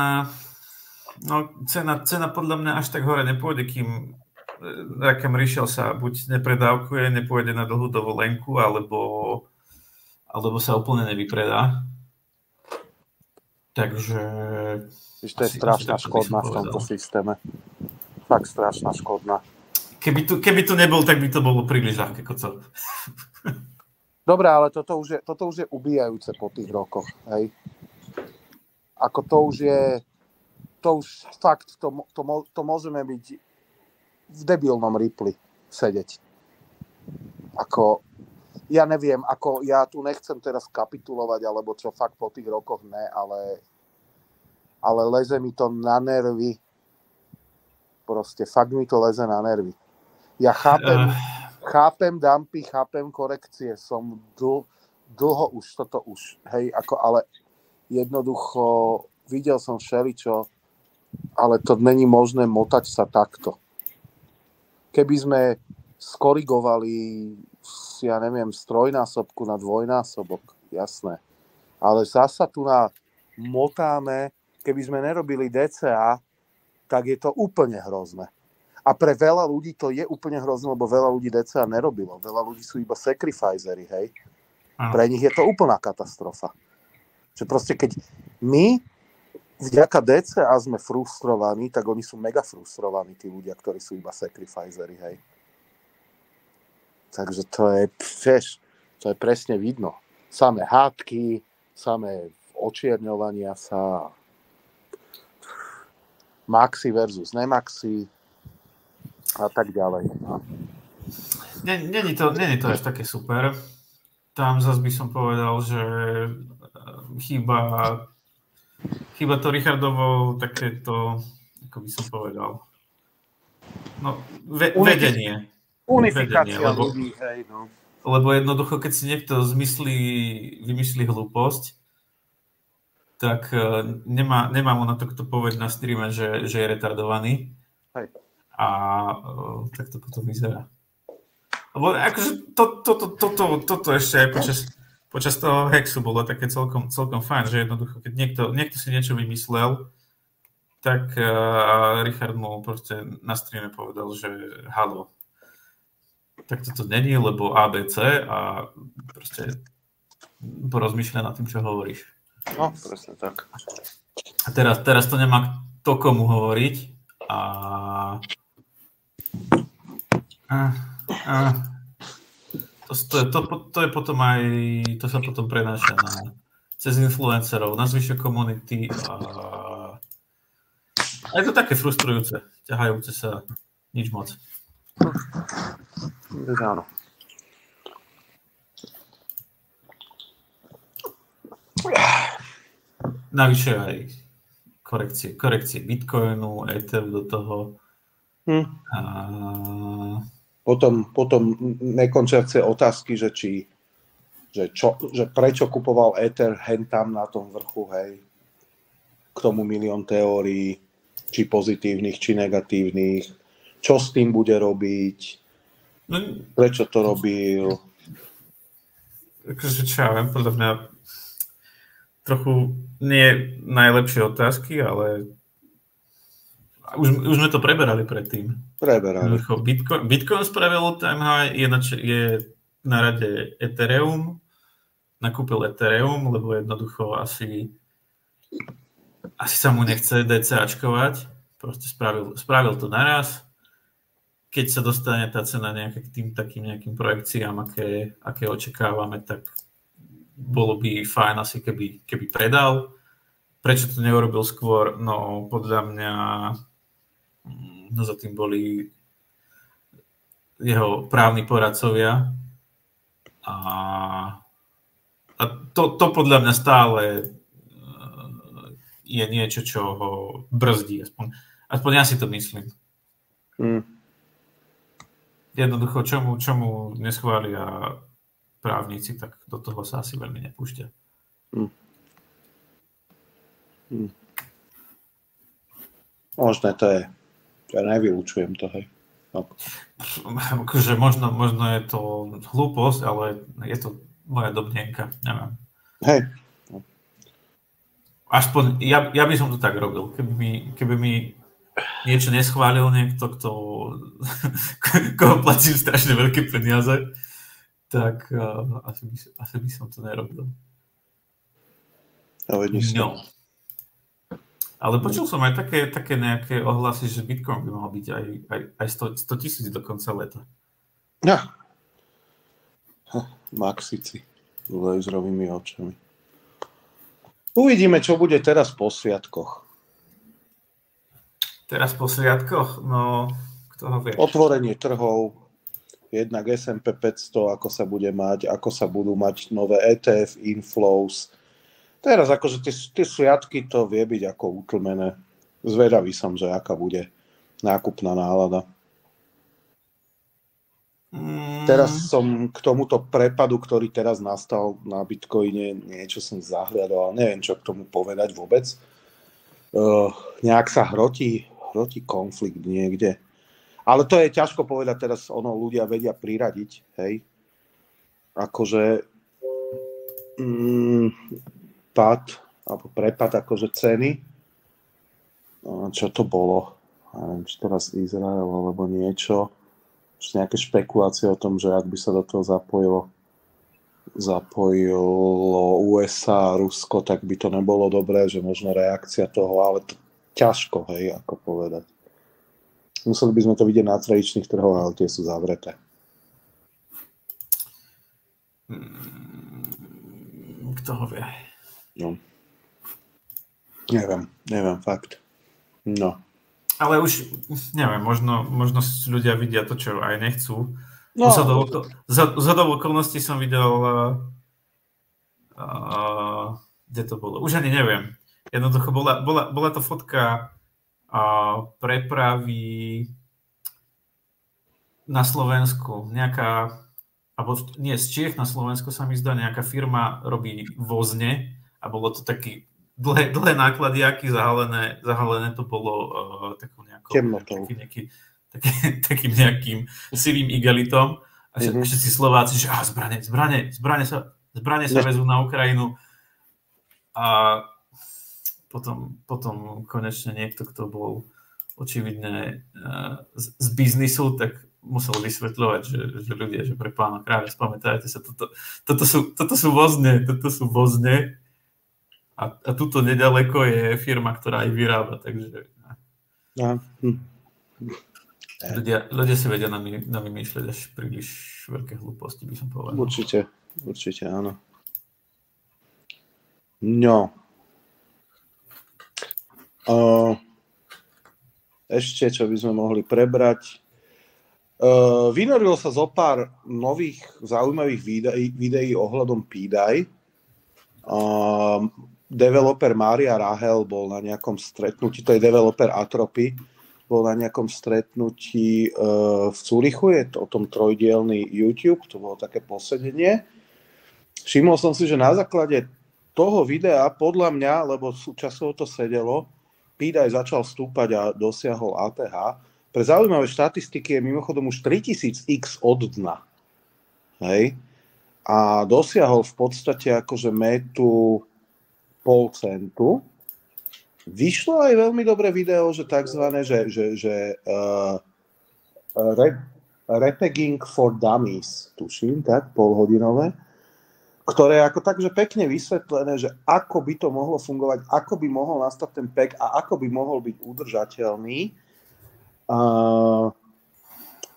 podľa mňa až tak hore nepôjde, kým Rakam Rišel sa buď nepredávkuje, nepôjde na dlhú dovolenku, alebo sa úplne nevypredá. Takže... To je strašná škodná v tomto systéme. Fakt strašná škodná. Keby tu nebol, tak by to bolo príliš ľahké kocov. Dobre, ale toto už je ubíjajúce po tých rokoch. Hej. Ako to už fakt, to môžeme byť v debilnom Ripli sedeť. Ako, ja neviem, ja tu nechcem teraz kapitulovať, alebo čo fakt po tých rokoch ne, ale leze mi to na nervy. Proste, fakt mi to leze na nervy. Ja chápem dumpy, chápem korekcie, som dlho už, toto už, hej, ale jednoducho videl som všeličo, ale to není možné motať sa takto. Keby sme skorigovali, ja neviem, z trojnásobku na dvojnásobok, jasné, ale zasa tu motáme, keby sme nerobili DCA, tak je to úplne hrozné. A pre veľa ľudí to je úplne hrozné, lebo veľa ľudí DCA nerobilo. Veľa ľudí sú iba sacrificery, hej. Pre nich je to úplná katastrofa. Že proste keď my vďaka DCA sme frustrovaní, tak oni sú mega frustrovaní, tí ľudia, ktorí sú iba sacrificery, hej. Takže to je, vieš, to je presne vidno. Samé hádky, samé očierňovania sa, maxi versus nemaxi a tak ďalej. Není to až také super. Tam zase by som povedal, že chýba to Richardovo takéto, ako by som povedal, no, vedenie. Unifikácia ľudí, hej, no. Lebo jednoducho, keď si niekto vymyslí hlúposť, tak nemá mu na to, kto povedať na streame, že je retardovaný. Hej. A tak to potom vyzerá. Lebo akože toto ešte aj počas toho Hexu bolo také celkom fajn, že jednoducho, keď niekto si niečo vymyslel, tak Richard mu proste na streame povedal, že halo, tak toto není, lebo ABC a proste porozmýšľaj nad tým, čo hovoríš. No, presne tak. A teraz to nemá kto komu hovoriť a to je potom aj, to sa potom prenáša cez influencerov, na zvyšok komunity a je to také frustrujúce, ťahajúce sa, nič moc. Áno. Navyše aj korekcie Bitcoinu, Ether do toho. Potom nekončiace otázky, že prečo kupoval Ether hen tam na tom vrchu, hej. K tomu milión teórií, či pozitívnych, či negatívnych. Čo s tým bude robiť? Prečo to robil? Takže čo ja viem, podľa mňa trochu nie najlepšie otázky, ale už sme to preberali predtým. Bitcoin spravil all-time high, je na rade Ethereum, nakúpil Ethereum, lebo jednoducho asi sa mu nechce DCAčkovať, proste spravil to naraz. keď sa dostane tá cena nejaké k tým takým nejakým projekciám, aké očakávame, tak bolo by fajn asi, keby predal. Prečo to neurobil skôr? No, podľa mňa za tým boli jeho právni poradcovia a to podľa mňa stále je niečo, čo ho brzdí. Aspoň ja si to myslím. Jednoducho, čomu neschvália právnici, tak do toho sa asi veľmi nepúšťa. Možné to je. Ja nevylučujem to, hej. No. Akože možno je to hlúposť, ale je to moja domnienka. Neviem. Hej. Aspoň, ja by som to tak robil. Keby mi niečo neschválil niekto, koho platím strašne veľké peniaze, tak asi by som to nerobil. No. Ale počul som aj také nejaké ohlasy, že Bitcoin by mal byť aj 100 000 do konca leta. Ja. Maxici. Laserovými očami. Uvidíme, čo bude teraz po sviatkoch. Teraz po sviatkoch? No, kto ho vie? Otvorenie trhov, jednak S&P 500, ako sa bude mať, ako sa budú mať nové ETF, inflows. Teraz akože tie sviatky to vie byť ako utlmené. Zvedavý som, že aká bude nákupná nálada. Teraz som k tomuto prepadu, ktorý teraz nastal na Bitcoine, niečo som zahliadol, ale neviem, čo k tomu povedať vôbec. Nejak sa hrotí konflikt niekde. Ale to je ťažko povedať teraz, ľudia vedia priradiť, hej. Akože prepad akože ceny. Čo to bolo? Neviem, či teraz Izrael alebo niečo. Nejaké špekulácie o tom, že ak by sa do toho zapojilo USA a Rusko, tak by to nebolo dobré, že možno reakcia toho, ale to ťažko, hej, ako povedať. Museli by sme to vidieť na tradičných trhoch, ale tie sú zavreté. Kto ho vie? No. Neviem, fakt. No. Ale už, neviem, možno ľudia vidia to, čo aj nechcú. No. Zhodou okolností som videl, kde to bolo. Už ani neviem. Jednoducho bola to fotka prepravy na Slovensku. Nie, z Čiech na Slovensku sa mi zdá, nejaká firma robí vozne a bolo to taký dlhé nákladiaky, zahalené to bolo takým nejakým sivým igelitom a všetci Slováci, že zbrane sa vezú na Ukrajinu a potom konečne niekto, kto bol očividne z biznisu, tak musel vysvetľovať, že ľudia, že pre pána kráľa, spamätajte sa, toto sú vozne a tuto nedaleko je firma, ktorá ich vyrába, takže ľudia si vedia namýšľať až príliš veľké hlúposti, by som povedal. Určite, áno. No. Ešte, čo by sme mohli prebrať. Vynorilo sa zo pár nových zaujímavých videí ohľadom PDAI. Developer Mária Rahel bol na nejakom stretnutí, to je developer Atropy, bol na nejakom stretnutí v Curychu, je to o tom trojdielny YouTube, to bolo také posedenie. Všimol som si, že na základe toho videa, podľa mňa, lebo časovo to sedelo, PDAI začal stúpať a dosiahol ATH. Pre zaujímavé štatistiky je mimochodom už 3000x od dna. Hej? A dosiahol v podstate akože metu 0,5 centu. Vyšlo aj veľmi dobré video, že takzvané, repegging for dummies, tuším, tak, polhodinové, ktoré ako takže pekne vysvetlené, že ako by to mohlo fungovať, ako by mohol nastať ten peg a ako by mohol byť udržateľný.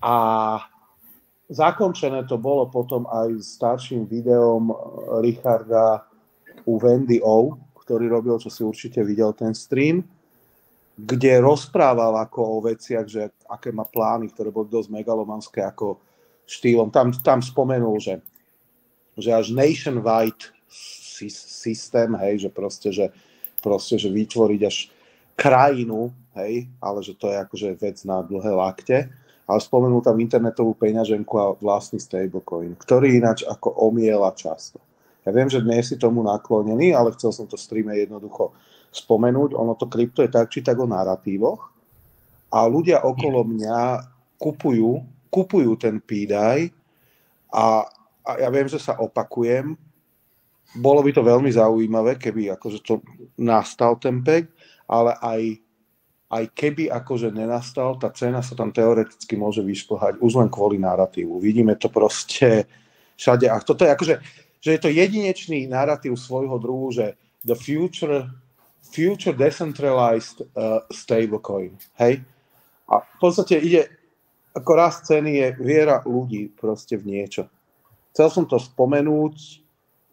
A zakončené to bolo potom aj s starším videom Richarda u Wendy O, ktorý robil, čo si určite videl ten stream, kde rozprával ako o veciach, že aké má plány, ktoré boli dosť megalomanské ako štýlom. Tam spomenul, že až nationwide systém, hej, že proste, že vytvoriť až krajinu, hej, ale že to je akože vec na dlhé lakte. Ale spomenul tam internetovú peňaženku a vlastný stablecoin, ktorý ináč ako omiela často. Ja viem, že dnes si tomu naklonený, ale chcel som to v streame jednoducho spomenúť. Ono to krypto je tak, či tak o naratívoch a ľudia okolo mňa kupujú ten PDI a ja viem, že sa opakujem. Bolo by to veľmi zaujímavé, keby akože to nastal ten peg, ale aj keby akože nenastal, tá cena sa tam teoreticky môže vyšplhať už len kvôli naratívu. Vidíme to proste všade. A toto je akože, že je to jedinečný naratív svojho druhu, že the future decentralized stablecoin. Hej? A v podstate ide, ako rast ceny je viera ľudí proste v niečo. Chcel som to spomenúť,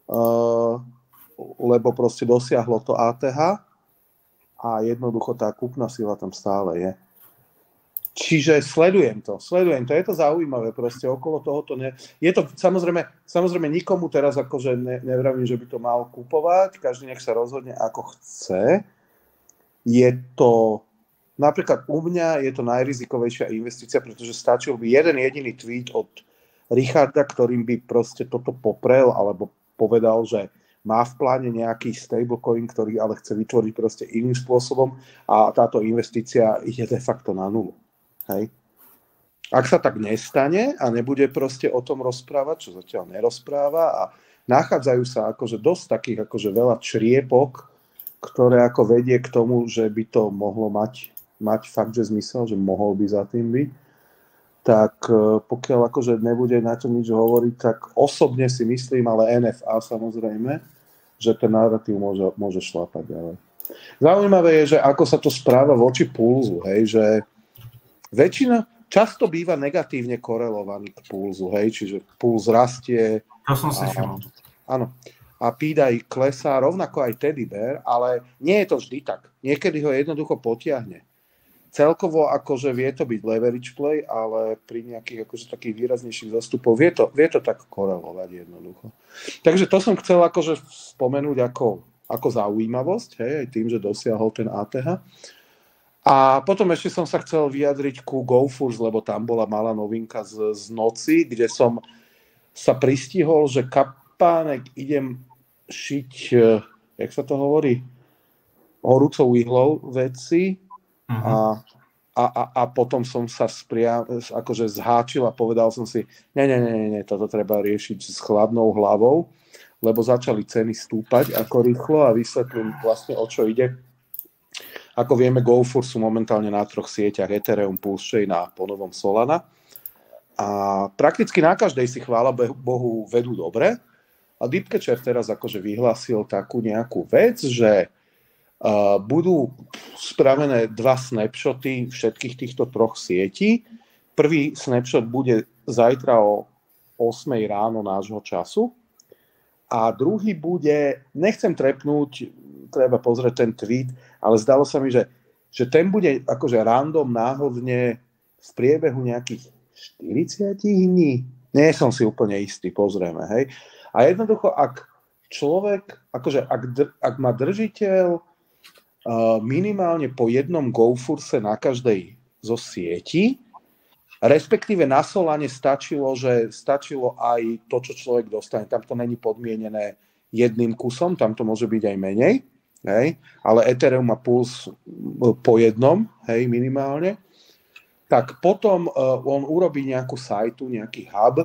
lebo proste dosiahlo to ATH a jednoducho tá kúpna sila tam stále je. Čiže sledujem to. Je to zaujímavé proste okolo tohoto. Je to samozrejme nikomu teraz akože nevravím, že by to mal kupovať, každý nech sa rozhodne ako chce. Je to, napríklad u mňa je to najrizikovejšia investícia, pretože stačil by jeden jediný tweet od Richarda, ktorým by proste toto poprel alebo povedal, že má v pláne nejaký stablecoin, ktorý ale chce vytvoriť proste iným spôsobom a táto investícia ide de facto na nulu. Hej. Ak sa tak nestane a nebude proste o tom rozprávať, čo zatiaľ nerozpráva a nachádzajú sa akože dosť takých akože veľa čriepok, ktoré ako vedie k tomu, že by to mohlo mať fakt, že zmysel, že mohol by za tým byť, tak pokiaľ akože nebude na to nič hovoriť, tak osobne si myslím, ale NFA samozrejme, že ten narratív môže šlapať ďalej. Zaujímavé je, že ako sa to správa voči pulzu, hej, že väčšina často býva negatívne korelovaný k pulzu, hej, čiže puls rastie. To som si všimol. Áno. A PDI klesá, rovnako aj Teddy Bear, ale nie je to vždy tak. Niekedy ho jednoducho potiahne. Celkovo akože vie to byť leverage play, ale pri nejakých akože takých výraznejších zastupov vie to tak korelovať jednoducho. Takže to som chcel akože spomenúť ako zaujímavosť, hej, aj tým, že dosiahol ten ATH. A potom ešte som sa chcel vyjadriť ku GoForce, lebo tam bola malá novinka z noci, kde som sa pristihol, že kapánek idem šiť, jak sa to hovorí, horúcou ihlou veci a potom som sa akože zháčil a povedal som si, nie, toto treba riešiť s chladnou hlavou, lebo začali ceny stúpať ako rýchlo a vysvetlím vlastne, o čo ide. Ako vieme, GoForce sú momentálne na 3 sieťach, Ethereum, PulseChain a ponovom Solana. A prakticky na každej si, chvála Bohu, vedú dobre. A DeepCatcher teraz akože vyhlásil takú nejakú vec, že budú spravené 2 snapshoty všetkých týchto 3 sietí. Prvý snapshot bude zajtra o 8 ráno nášho času. A druhý bude, nechcem trepnúť, treba pozrieť ten tweet, ale zdalo sa mi, že ten bude akože random náhodne v priebehu nejakých 40 dní. Nie som si úplne istý, pozrieme, hej. A jednoducho, ak človek, akože ak má držiteľ minimálne po jednom GoForce na každej zo sietí, respektíve na Solane stačilo aj to, čo človek dostane. Tam to není podmienené jedným kusom, tam to môže byť aj menej, hej? Ale Ethereum a Pulse po jednom, hej, minimálne. Tak potom on urobí nejakú sajtu, nejaký hub,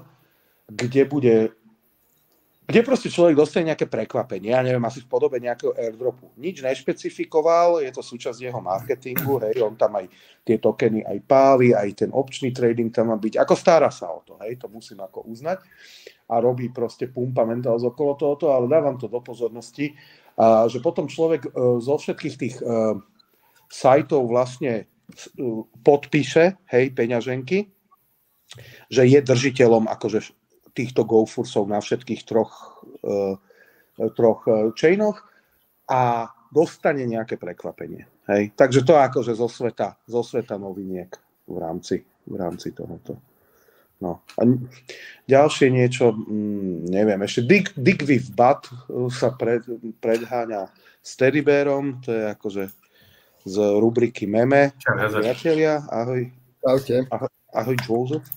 kde proste človek dostane nejaké prekvapenie. Ja neviem, asi v podobe nejakého airdropu. Nič nešpecifikoval, je to súčasť jeho marketingu, hej, on tam aj tie tokeny aj páli, aj ten opčný trading tam má byť. Ako stará sa o to, hej, to musím ako uznať. A robí proste pumpamental okolo tohoto, ale dávam to do pozornosti, že potom človek zo všetkých tých sajtov vlastne podpíše, hej, peňaženky že je držiteľom akože týchto GoForsov na všetkých troch chainoch a dostane nejaké prekvapenie. Hej? Takže to akože zo sveta noviniek v rámci tohoto. No. A ďalšie niečo, neviem, ešte Dick with Butt sa predháňa s Teddybearom, to je akože z rubriky Meme. Priatelia, ahoj. Ahoj Joseph.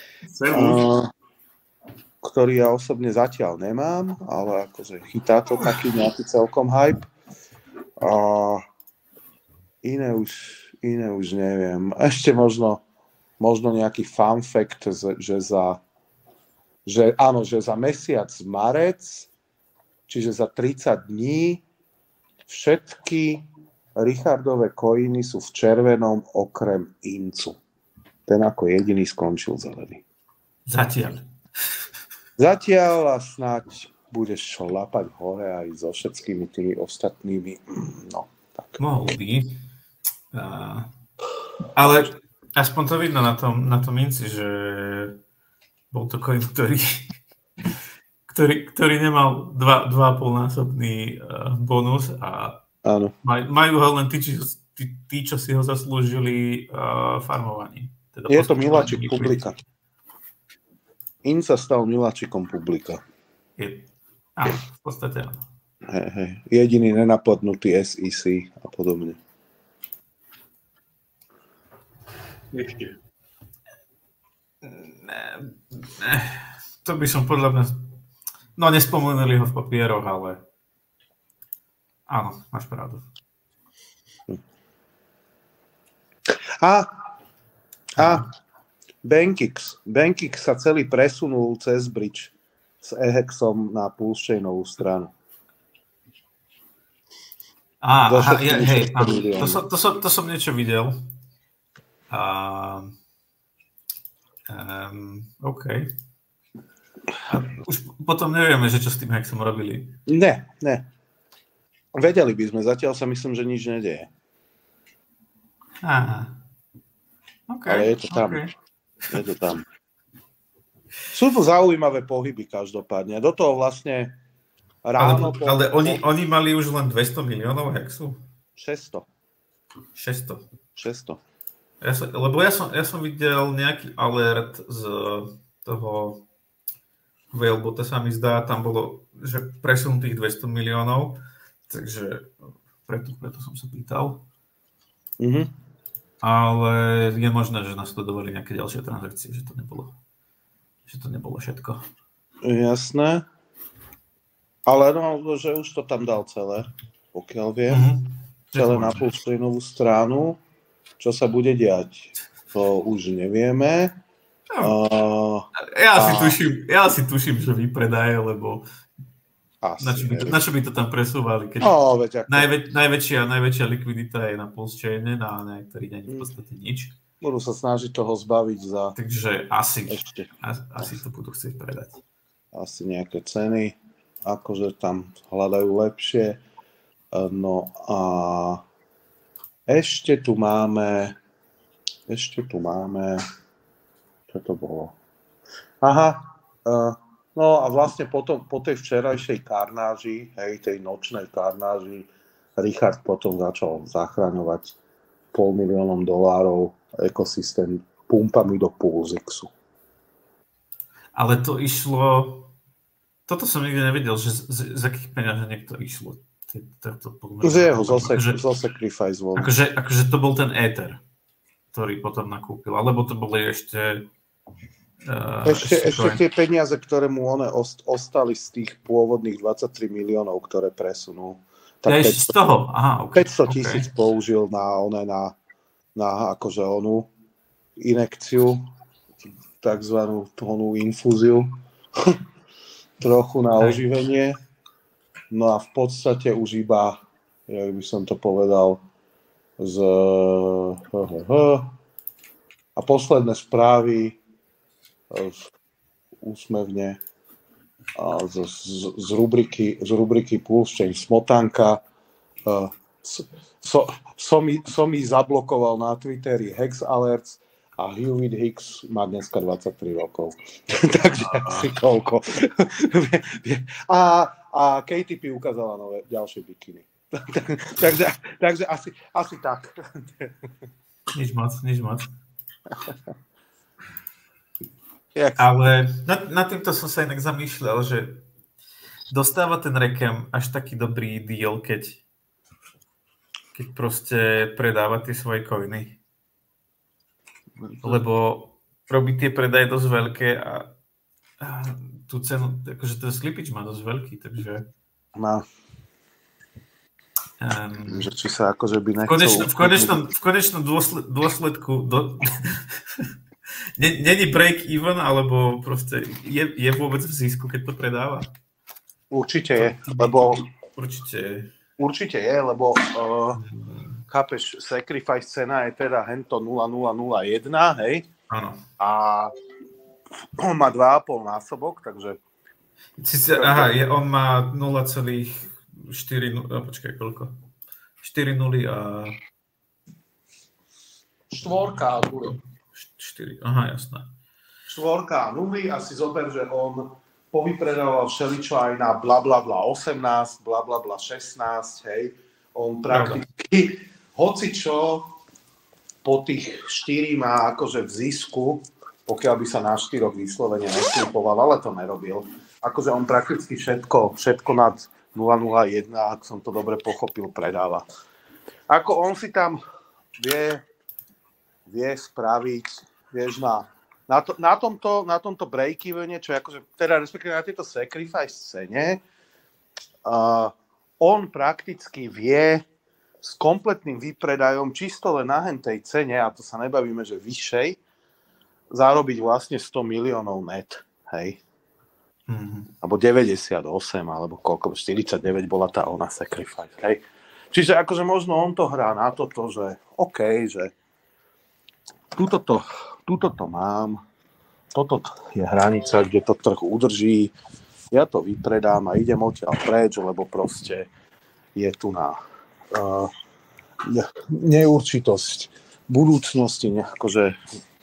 Ktorý ja osobne zatiaľ nemám, ale akože chytá to taký nejaký celkom hype. A iné už neviem. Ešte možno nejaký fun fact, že za mesiac marec, čiže za 30 dní, všetky Richardove koiny sú v červenom okrem Incu. Ten ako jediný skončil zelený. Zatiaľ a snáď budeš šlapať hore aj so všetkými tými ostatnými. No, tak. Mohol by. Ale aspoň to vidno na tom minci, že bol to coin, ktorý nemal 2,5-násobný bonus a áno. Majú ho len tí, čo si ho zaslúžili farmovaním. Teda je to miláčik publika. Inca stal miláčikom publika. Áno, v podstate áno. Hej. Jediný nenapadnutý SEC a podobne. Ešte. To by som podľa mňa... No, nespomenuli ho v papieroch, ale... Áno, máš pravdu. Bankix sa celý presunul cez bridge s EHEXom na pulsechainovú stranu. To som niečo videl. OK. A už potom nevieme, že čo s tým hexom robili. Ne. Vedeli by sme, zatiaľ sa myslím, že nič nedeje. Okay, ale je to tam. Okay. Je to tam. Sú to zaujímavé pohyby každopádne. Do toho vlastne ráno... Ale oni mali už len 200 miliónov hexu? 600. Lebo ja som videl nejaký alert z toho Whalebota, sa mi zdá, tam bolo, že presun tých 200 miliónov, takže preto som sa pýtal. Mhm. Ale je možné, že nasledovali nejaké ďalšie transakcie, že to nebolo všetko. Jasné. Ale no, že už to tam dal celé, pokiaľ viem. Celé na pulsechainovú stranu. Čo sa bude diať, to už nevieme. Ja si tuším, že vypredaje, lebo na čo by to tam presúvali, keď najväčšia likvidita je na pulsechaine, na ktorý nie je v podstate nič. Budú sa snažiť toho zbaviť za... Takže asi to budú chcieť predať. Asi nejaké ceny, akože tam hľadajú lepšie. No a ešte tu máme, čo to bolo? No a vlastne po tej včerajšej karnáži, tej nočnej karnáži, Richard potom začal zachraňovať $500,000 ekosystém pumpami do Pulsexu. Ale to išlo... Toto som nikdy nevedel, že z akých peňaženiek to išlo. Z jeho, zo Sacrifice Vault. Akože to bol ten Ether, ktorý potom nakúpil, alebo to boli ešte... Ešte tie peniaze, ktoré mu ostali z tých pôvodných 23 miliónov, ktoré presunul. Tak z toho? Aha, okay. 500,000 použil na akože onú inekciu, takzvanú onú infúziu, trochu na oživenie. No a v podstate už iba, jak by som to povedal, a posledné správy úsmevne z rubriky Pulsechain Smotanka. Som mi zablokoval na Twitteri Hex Alerts a Hewitt Hicks má dneska 23 rokov. Takže asi toľko. A KTP ukázala nové ďalšie bikiny. takže asi tak. Nič moc. Ale na týmto som sa inak zamýšľal, že dostáva ten Rekem až taký dobrý deal, keď proste predáva tie svoje coiny. Lebo robí tie predaje dosť veľké a tú cenu, akože ten slipič má dosť veľký, takže... Má. Že či sa akože by nechcel... V konečnom dôsledku není break even, alebo proste je vôbec v zisku, keď to predáva? Určite je, lebo... Určite je, lebo chápeš, sacrifice cena je teda hento 0,001, hej? Áno. A on má 2,5 násobok, takže... On má 0,4, počkaj, koľko? 4 nuly a... Štvorka a nuly. 4, aha, jasné. Štvorka a nuly a si zober, že on povypredával všeličo aj na blablabla 18, blablabla 16, hej. On prakticky hocičo po tých 4 má akože v zisku, pokiaľ by sa na 4 vyslovene neslipoval, ale to nerobil. Akože on prakticky všetko nad 0,01, ak som to dobre pochopil, predáva. Ako on si tam vie spraviť, vieš, na tomto break-evene, čo je akože, teda respektíve na tejto sacrifice cene, on prakticky vie s kompletným výpredajom čisto len na hentej cene, a to sa nebavíme, že vyššej, zarobiť vlastne 100 miliónov net, hej. Mm-hmm. Alebo 98, alebo koľko, 49 bola tá ona sacrifice, hej. Čiže akože možno on to hrá na toto, že OK, že túto to mám, toto je hranica, kde to trh udrží, ja to vypredám a idem odtiaľ preč, lebo proste je tu na neurčitosť budúcnosti akože,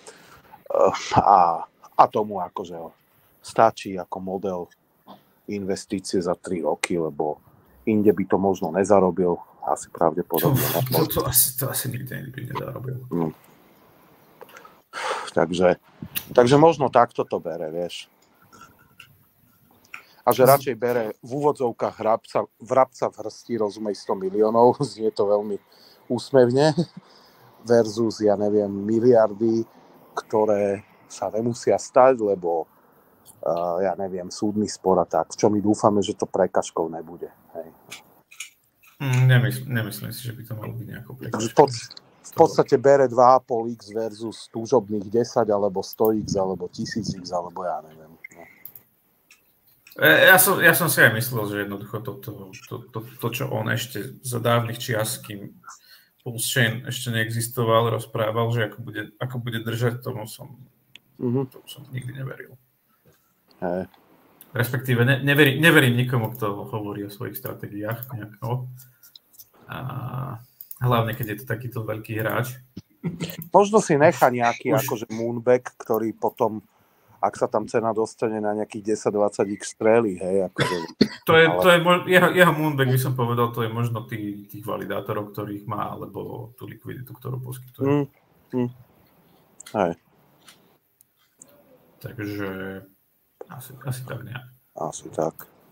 a tomu akože stačí ako model investície za 3 roky, lebo inde by to možno nezarobil, asi pravdepodobne. To asi nikdy by nezarobil. Takže možno takto to bere, vieš. A že radšej bere v úvodzovkách vrabca v hrsti, rozumej 100 miliónov, znie to veľmi úsmevne, versus, ja neviem, miliardy, ktoré sa nemusia stať, lebo, ja neviem, súdny spor a tak, v čom my dúfame, že to prekažkou nebude. Hej. Nemyslím si, že by to malo byť nejakou prekažkou. V podstate bere 2,5x versus túžobných 10, alebo 100x, alebo 1000x, alebo ja neviem. No. Ja som si aj myslel, že jednoducho to, čo on ešte za dávnych čias, kým Pulse Chain ešte neexistoval, rozprával, že ako bude držať, tomu som nikdy neveril. Hej. Respektíve neverím nikomu, kto hovorí o svojich stratégiách nejako. A hlavne, keď je to takýto veľký hráč. Možno si nechá nejaký akože moonback, ktorý potom, ak sa tam cena dostane na nejakých 10-20x strelí, hej. Akože, jeho moonback, by som povedal, to je možno tých validátorov, ktorých má, alebo tú likviditu, ktorú poskytuje. Hej. Takže asi tak nejak. Asi tak.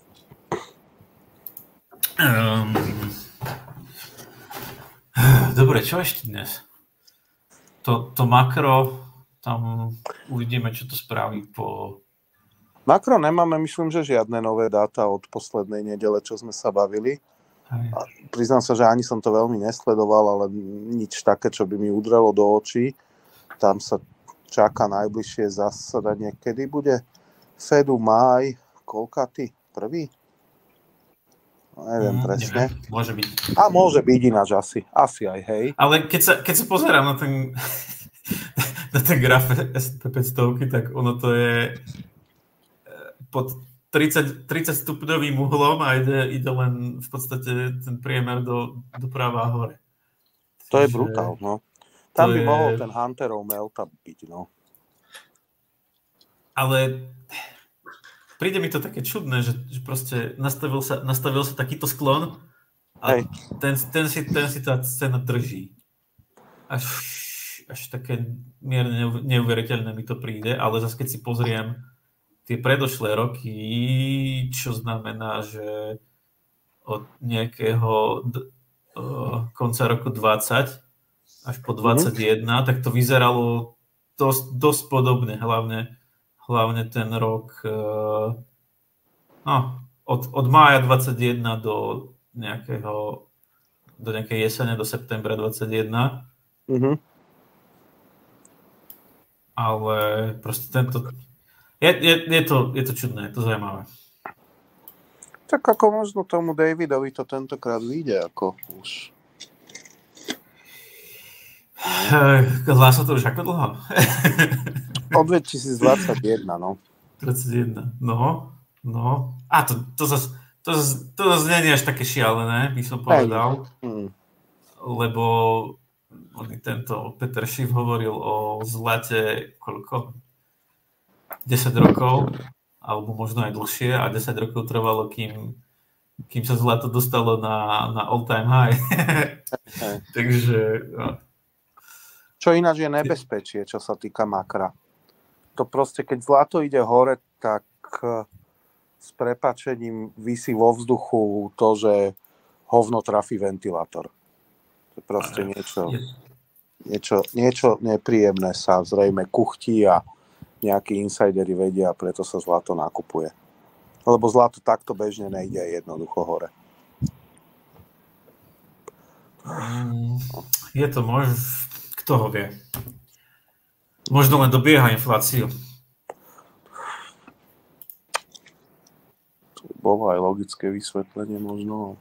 Dobre, čo ešte dnes? To makro, tam uvidíme, čo to spraví po... Makro nemáme, myslím, že žiadne nové dáta od poslednej nedele, čo sme sa bavili. A priznám sa, že ani som to veľmi nesledoval, ale nič také, čo by mi udrelo do očí. Tam sa čaká najbližšie zasadanie. Kedy bude Fedu máj? Koľkatý? Prvý? Neviem presne. Neviem, môže byť. A môže byť ináč asi. Asi aj, hej. Ale keď sa pozerám na ten graf S&P 500, tak ono to je pod 30 stupňovým uhlom a ide len v podstate ten priemer doprava a hore. To je brutál, no. Tam by mohol ten Hunterov Melta byť, no. Ale príde mi to také čudné, že proste nastavil sa takýto sklon a ten si tá scéna drží. Až také mierne neuveriteľné mi to príde, ale zase keď si pozriem tie predošlé roky, čo znamená, že od nejakého konca roku 20 až po 21, tak to vyzeralo dosť podobne, hlavne ten rok od mája 21 do nejakej jesene, do septembra 21. Ale proste tento je to čudné, je to zaujímavé. Tak ako možno tomu Davidovi to tentokrát vyjde, ako už. Hlása to už ako dlho? Od 2021, no. 21, no. A to zase nie je až také šialené, by som povedal. Lebo tento Peter Schiff hovoril o zlate koľko? 10 rokov, alebo možno aj dlhšie, a 10 rokov trvalo, kým sa zlato dostalo na all-time high. Takže... No. Čo ináč je nebezpečie, čo sa týka makra. To proste, keď zlato ide hore, tak s prepáčením visí vo vzduchu to, že hovno trafí ventilátor. To je proste niečo nepríjemné sa zrejme kuchtí a nejakí insideri vedia, a preto sa zlato nakupuje. Lebo zlato takto bežne nejde jednoducho hore. Je to kto ho vie. Možno len dobieha infláciu. To bolo aj logické vysvetlenie možno.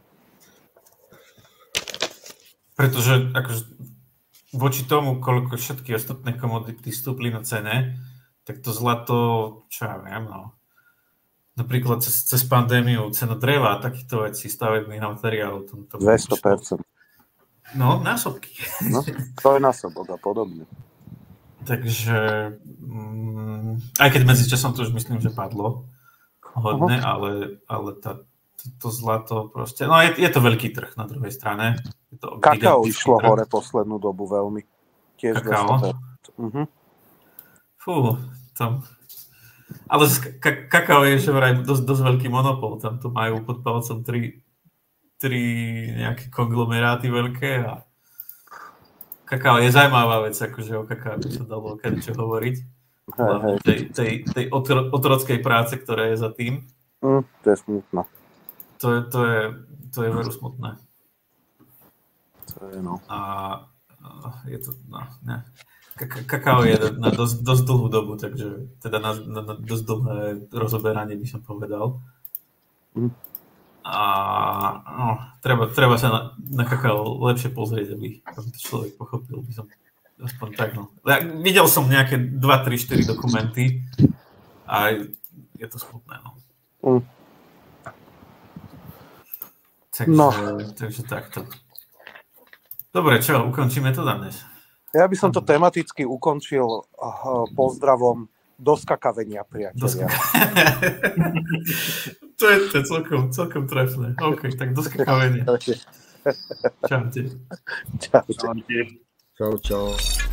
Pretože akože, voči tomu, koľko všetky ostatné komodity stúpli na cene, tak to zlato, čo ja viem, no. Napríklad cez pandémiu cena dreva a takýchto vecí, stavebných materiálov. 200%. No, násobky. No, to je násobok a podobne. Takže, aj keď medzičasom to už myslím, že padlo hodne, ale to zlato proste, no je to veľký trh na druhej strane. Kakao išlo hore poslednú dobu veľmi. Tiež kakao? Fú, tam... Ale kakao je že vraj dosť veľký monopol, tam to majú pod palcom tri nejaké konglomeráty veľké a kakao je zaujímavá vec, akože o kakao by sa dalo čo hovoriť. Tej otrockej práce, ktorá je za tým. To je smutné. To je veru smutné. To je, no. A je to, ne. Kakao je na dosť dlhú dobu, takže teda na dosť dlhé rozoberanie by som povedal. A treba sa na kakao lepšie pozrieť, aby to človek pochopil, by som aspoň tak, no. Ja videl som nejaké 2, 3, 4 dokumenty a je to smutné, no. Takže takto. Dobre, čo, ukončíme to na dnes? Ja by som to tematicky ukončil pozdravom do skakavenia, priatelia. To je celkom trefné. OK, tak do skakavenia. Čaute. Čau.